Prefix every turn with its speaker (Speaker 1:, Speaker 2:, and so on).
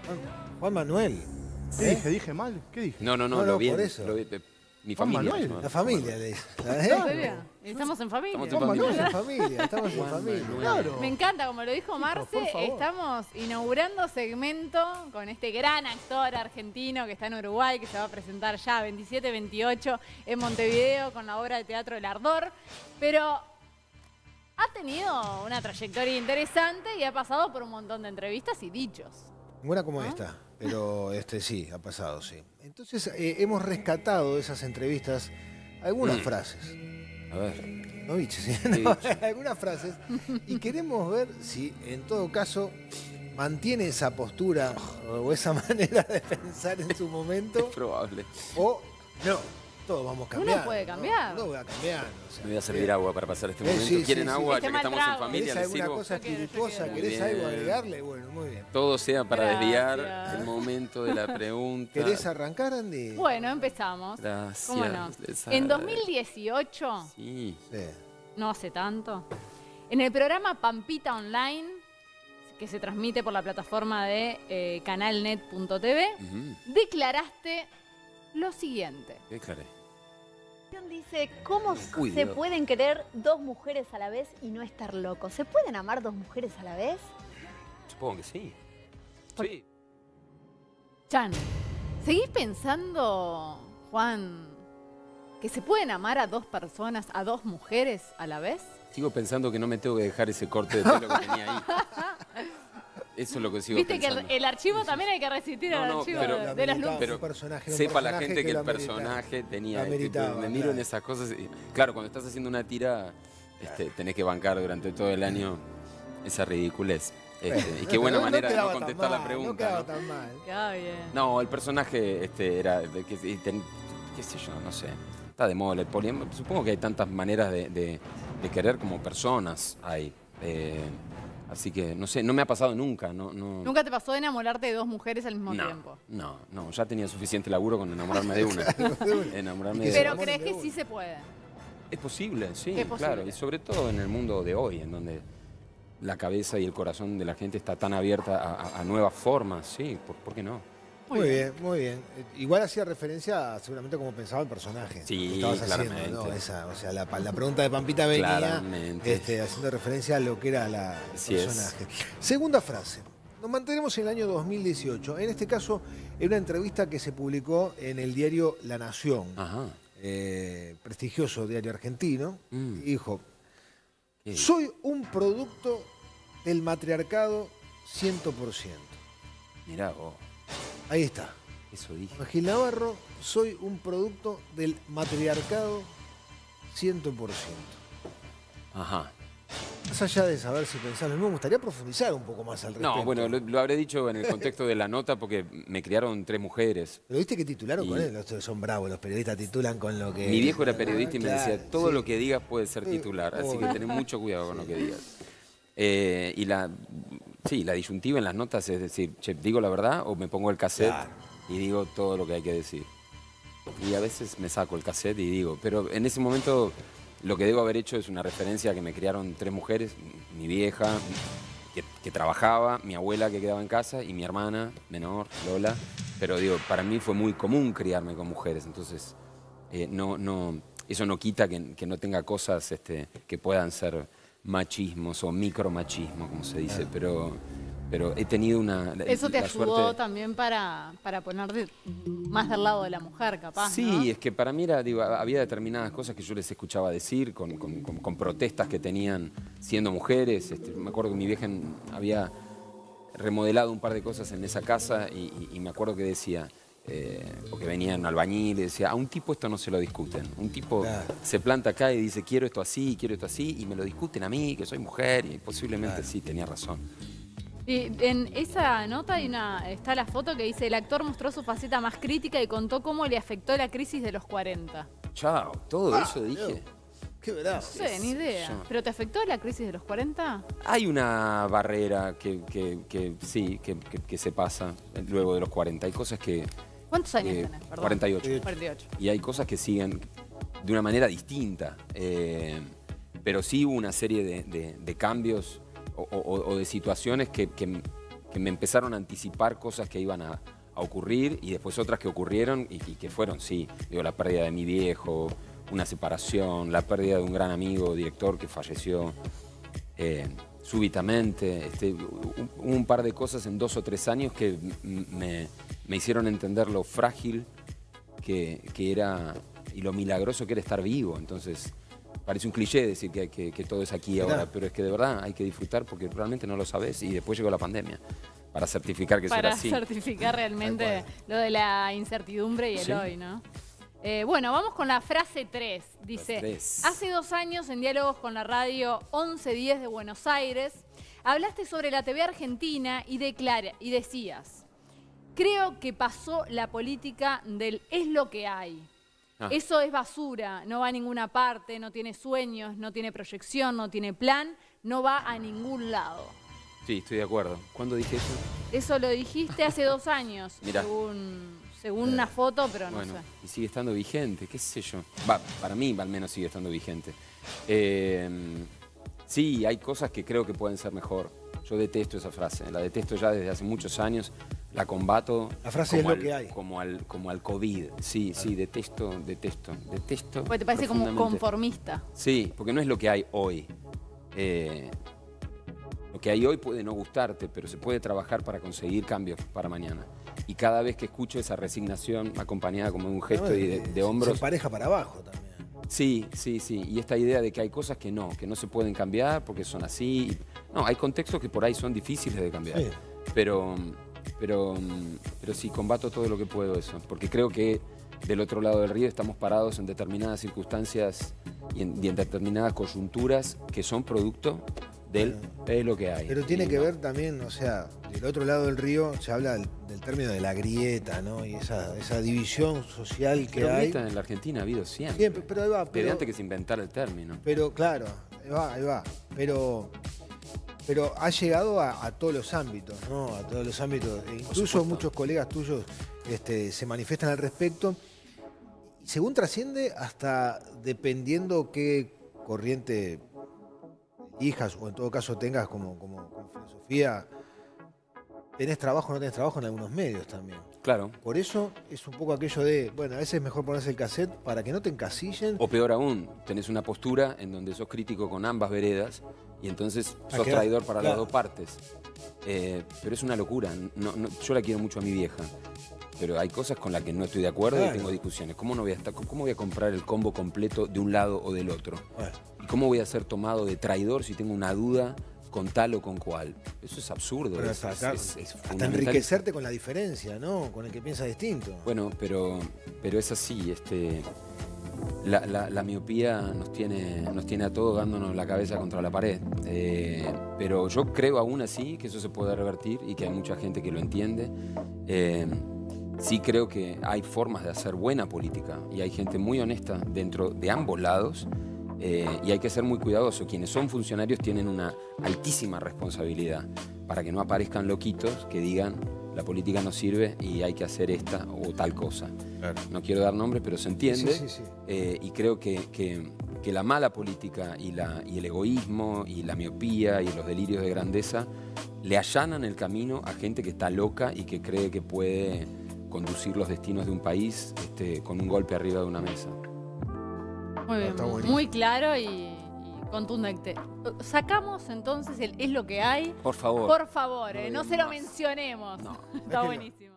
Speaker 1: Juan Manuel.
Speaker 2: ¿Qué dije? ¿Dije mal? ¿Qué dije?
Speaker 3: No,
Speaker 1: No,
Speaker 3: bien.
Speaker 1: por eso.
Speaker 3: Mi
Speaker 2: Juan
Speaker 3: familia.
Speaker 2: Manuel.
Speaker 1: La familia le dice.
Speaker 4: ¿En serio? Estamos en familia.
Speaker 3: Estamos en
Speaker 1: Estamos
Speaker 3: familia.
Speaker 1: en familia, estamos en familia.
Speaker 2: Claro.
Speaker 4: Me encanta, como lo dijo
Speaker 2: por
Speaker 4: Marce,
Speaker 2: favor.
Speaker 4: estamos inaugurando segmento con este gran actor argentino que está en Uruguay, que se va a presentar ya 27-28 en Montevideo con la obra de teatro El Ardor, pero ha tenido una trayectoria interesante y ha pasado por un montón de entrevistas y dichos.
Speaker 1: Buena como esta, pero sí, ha pasado, sí. Entonces hemos rescatado de esas entrevistas algunas frases.
Speaker 3: A ver.
Speaker 1: ¿No, bicho? ¿Sí?
Speaker 3: ¿Qué
Speaker 1: No,
Speaker 3: dicho?
Speaker 1: algunas frases. Y queremos ver si en todo caso mantiene esa postura o esa manera de pensar en su momento.
Speaker 3: Es probable.
Speaker 1: O no, todos vamos cambiando.
Speaker 4: Uno puede cambiar.
Speaker 1: No voy a cambiar. O sea,
Speaker 3: Me voy a servir agua para pasar este momento.
Speaker 1: sí,
Speaker 3: ¿Quieren
Speaker 1: sí, sí.
Speaker 3: agua?
Speaker 4: Este
Speaker 3: Ya que
Speaker 4: mal
Speaker 3: estamos en
Speaker 4: trago.
Speaker 3: familia,
Speaker 1: ¿Querés
Speaker 3: ¿les
Speaker 1: alguna
Speaker 3: sirvo?
Speaker 1: cosa
Speaker 4: Yo quiero.
Speaker 1: espirituosa?
Speaker 3: Muy
Speaker 1: ¿Querés
Speaker 3: bien.
Speaker 1: algo agregarle? Bueno, muy bien.
Speaker 3: Todo sea para desviar
Speaker 4: Gracias.
Speaker 3: el momento de la pregunta.
Speaker 1: ¿Querés arrancar, Andy?
Speaker 4: Bueno, empezamos.
Speaker 3: Gracias.
Speaker 4: ¿Cómo no?
Speaker 3: Les
Speaker 4: En
Speaker 3: agradezco.
Speaker 4: 2018,
Speaker 3: Sí.
Speaker 1: Sí.
Speaker 4: no hace tanto, en el programa Pampita Online, que se transmite por la plataforma de canalnet.tv, declaraste lo siguiente.
Speaker 3: ¿Qué declaré?
Speaker 5: Dice, ¿cómo
Speaker 3: Uy,
Speaker 5: se
Speaker 3: Dios.
Speaker 5: pueden querer dos mujeres a la vez y no estar locos? ¿Se pueden amar dos mujeres a la vez?
Speaker 3: Supongo que sí.
Speaker 4: Por-
Speaker 3: Sí.
Speaker 4: Chan, ¿seguís pensando, Juan, que se pueden amar a dos personas, a dos mujeres a la vez?
Speaker 3: Sigo pensando que no me tengo que dejar ese corte de pelo que tenía ahí. Eso es lo que sigo
Speaker 4: Viste que
Speaker 3: pensando.
Speaker 4: el archivo también hay que resistir
Speaker 3: No,
Speaker 4: al
Speaker 3: no,
Speaker 4: archivo
Speaker 3: pero-
Speaker 4: de las
Speaker 1: Ameritaba
Speaker 4: luces.
Speaker 3: Pero
Speaker 1: un personaje,
Speaker 3: sepa la
Speaker 1: personaje
Speaker 3: gente que el
Speaker 1: lo ameritaba.
Speaker 3: personaje tenía...
Speaker 1: Lo ameritaba,
Speaker 3: me miro
Speaker 1: claro.
Speaker 3: en esas cosas y... Claro, cuando estás haciendo una tira, tenés que bancar durante todo el año esa ridiculez. Y qué buena
Speaker 1: No
Speaker 3: manera de no
Speaker 1: quedaba tan
Speaker 3: contestar la
Speaker 1: mal,
Speaker 3: pregunta.
Speaker 1: No quedaba
Speaker 3: ¿no?
Speaker 1: tan mal.
Speaker 4: Queda bien.
Speaker 3: No, el personaje era, qué sé yo, no sé, está de moda el poliamor. Supongo que hay tantas maneras de querer como personas hay. Así que, no sé, no me ha pasado nunca.
Speaker 4: ¿Nunca te pasó de enamorarte de dos mujeres al mismo tiempo?
Speaker 3: No, ya tenía suficiente laburo con enamorarme de una. Enamorarme
Speaker 1: ¿Y
Speaker 3: de
Speaker 1: que
Speaker 4: Pero
Speaker 1: se
Speaker 4: crees
Speaker 1: enamoren de
Speaker 4: que
Speaker 1: uno?
Speaker 4: sí se puede.
Speaker 3: Es posible, sí,
Speaker 4: Es posible.
Speaker 3: claro. Y sobre todo en el mundo de hoy, en donde la cabeza y el corazón de la gente está tan abierta a nuevas formas, sí, ¿por qué no?
Speaker 1: Muy bien, muy bien. Igual hacía referencia a seguramente como pensaba el personaje.
Speaker 3: Sí,
Speaker 1: que estabas
Speaker 3: claramente.
Speaker 1: haciendo, ¿no? O sea, la pregunta de Pampita venía
Speaker 3: Claramente.
Speaker 1: haciendo referencia a lo que era el
Speaker 3: Así es.
Speaker 1: personaje. Segunda frase. Nos mantenemos en el año 2018. En este caso, en una entrevista que se publicó en el diario La Nación,
Speaker 3: Ajá.
Speaker 1: prestigioso diario argentino,
Speaker 3: Mm.
Speaker 1: y dijo,
Speaker 3: ¿Qué?
Speaker 1: soy un producto del matriarcado 100%.
Speaker 3: Mirá vos,
Speaker 1: Ahí está.
Speaker 3: eso dije.
Speaker 1: Gil Navarro, soy un producto del matriarcado 100%.
Speaker 3: Ajá.
Speaker 1: Más allá de saber si pensás lo mismo, me gustaría profundizar un poco más al respecto.
Speaker 3: No, bueno, lo habré dicho en el contexto de la nota porque me criaron 3 mujeres.
Speaker 1: Pero viste que titularon
Speaker 3: Y-
Speaker 1: con él, son bravos, los periodistas titulan con lo que...
Speaker 3: Mi viejo era periodista y me
Speaker 1: Claro,
Speaker 3: decía, todo
Speaker 1: sí.
Speaker 3: lo que digas puede ser titular, así que
Speaker 1: obvio.
Speaker 3: tenés mucho cuidado con lo que digas. Y la disyuntiva en las notas es decir, che, ¿digo la verdad o me pongo el cassette
Speaker 1: Claro.
Speaker 3: y digo todo lo que hay que decir? Y a veces me saco el cassette y digo, pero en ese momento lo que debo haber hecho es una referencia a que me criaron 3 mujeres, mi vieja, que trabajaba, mi abuela que quedaba en casa y mi hermana menor, Lola. Pero digo, para mí fue muy común criarme con mujeres, entonces eso no quita que no tenga cosas que puedan ser machismos o micromachismo, como se dice, pero he tenido
Speaker 4: Eso te
Speaker 3: la
Speaker 4: ayudó
Speaker 3: suerte-
Speaker 4: también para ponerte más del lado de la mujer, capaz,
Speaker 3: Sí,
Speaker 4: ¿no?
Speaker 3: es que para mí había determinadas cosas que yo les escuchaba decir con protestas que tenían siendo mujeres. Me acuerdo que mi vieja había remodelado un par de cosas en esa casa y me acuerdo que decía, porque venían albañiles, decía, a un tipo esto no se lo discuten. Un tipo
Speaker 1: Claro.
Speaker 3: se planta acá y dice, quiero esto así, y me lo discuten a mí, que soy mujer, y posiblemente
Speaker 1: Claro.
Speaker 3: sí, tenía razón.
Speaker 4: Y en esa nota está la foto que dice, el actor mostró su faceta más crítica y contó cómo le afectó la crisis de los 40.
Speaker 3: Chao, todo eso dije.
Speaker 1: Dios. Qué bravo.
Speaker 4: No sé, ni idea.
Speaker 3: yo.
Speaker 4: ¿Pero te afectó la crisis de los 40?
Speaker 3: Hay una barrera que sí, que se pasa luego de los 40. Hay cosas que...
Speaker 4: ¿Cuántos años tenés? Perdón.
Speaker 3: 48.
Speaker 4: 48.
Speaker 3: Y hay cosas que siguen de una manera distinta. Pero sí hubo una serie de cambios o de situaciones que que me empezaron a anticipar cosas que iban a ocurrir y después otras que ocurrieron y que fueron, sí, digo, la pérdida de mi viejo, una separación, la pérdida de un gran amigo, director que falleció súbitamente. Un par de cosas en 2 o 3 años que me hicieron entender lo frágil que era y lo milagroso que era estar vivo. Entonces, parece un cliché decir que todo es aquí y ahora, pero es que de verdad hay que disfrutar porque realmente no lo sabes y después llegó la pandemia para certificar que eso era así.
Speaker 4: Para certificar realmente lo de la incertidumbre y el hoy, ¿no? Bueno, vamos con la frase 3. Dice, hace 2 años en Diálogos con la Radio 1110 de Buenos Aires, hablaste sobre la TV argentina y decías, creo que pasó la política del es lo que hay. Eso es basura, no va a ninguna parte, no tiene sueños, no tiene proyección, no tiene plan, no va a ningún lado.
Speaker 3: Sí, estoy de acuerdo. ¿Cuándo dije eso?
Speaker 4: Eso lo dijiste hace 2 años,
Speaker 3: Mirá.
Speaker 4: según una foto, pero no sé.
Speaker 3: Y sigue estando vigente, qué sé yo. Para mí al menos sigue estando vigente. Sí, hay cosas que creo que pueden ser mejor. Yo detesto esa frase, la detesto ya desde hace muchos años, la combato.
Speaker 1: La frase es lo que hay.
Speaker 3: Como al COVID. Sí, sí, detesto.
Speaker 4: Porque te parece como conformista.
Speaker 3: Sí, porque no es lo que hay hoy. Lo que hay hoy puede no gustarte, pero se puede trabajar para conseguir cambios para mañana. Y cada vez que escucho esa resignación acompañada como de un gesto y de hombros...
Speaker 1: Se pareja para abajo también.
Speaker 3: Sí. Y esta idea de que hay cosas que no se pueden cambiar porque son así. No, hay contextos que por ahí son difíciles de cambiar. Sí. Pero sí, combato todo lo que puedo eso. Porque creo que del otro lado del río estamos parados en determinadas circunstancias y en determinadas coyunturas que son producto del es lo que hay.
Speaker 1: Pero tiene que ver también, o sea, del otro lado del río se habla del término de la grieta, ¿no? Y esa división social que hay.
Speaker 3: Grieta en la Argentina ha habido siempre.
Speaker 1: Siempre, pero ahí va.
Speaker 3: Desde antes que se inventara el término.
Speaker 1: Pero claro, ahí va. Pero ha llegado a todos los ámbitos, ¿no? A todos los ámbitos. E incluso muchos colegas tuyos se manifiestan al respecto. Según trasciende, hasta dependiendo qué corriente elijas o en todo caso tengas como filosofía, tenés trabajo o no tenés trabajo en algunos medios también.
Speaker 3: Claro.
Speaker 1: Por eso es un poco aquello de, bueno, a veces es mejor ponerse el cassette para que no te encasillen.
Speaker 3: O peor aún, tenés una postura en donde sos crítico con ambas veredas y entonces sos traidor para las dos partes. Pero es una locura. Yo la quiero mucho a mi vieja, pero hay cosas con las que no estoy de acuerdo y tengo discusiones. ¿Cómo voy a comprar el combo completo de un lado o del otro? ¿Y cómo voy a ser tomado de traidor si tengo una duda con tal o con cual? Eso es absurdo.
Speaker 1: Hasta enriquecerte con la diferencia, ¿no? Con el que piensa distinto.
Speaker 3: Bueno, pero es así. La miopía nos tiene a todos dándonos la cabeza contra la pared. Pero yo creo aún así que eso se puede revertir y que hay mucha gente que lo entiende. Sí creo que hay formas de hacer buena política y hay gente muy honesta dentro de ambos lados y hay que ser muy cuidadoso. Quienes son funcionarios tienen una altísima responsabilidad para que no aparezcan loquitos que digan la política no sirve y hay que hacer esta o tal cosa. Claro. No quiero dar nombres, pero se entiende. Sí. Y creo que la mala política y el egoísmo y la miopía y los delirios de grandeza le allanan el camino a gente que está loca y que cree que puede conducir los destinos de un país con un golpe arriba de una mesa.
Speaker 4: Muy bien, muy claro y contundente. Sacamos entonces el es lo que hay.
Speaker 3: Por favor.
Speaker 4: Por favor, no se lo mencionemos.
Speaker 3: No.
Speaker 4: Está buenísimo.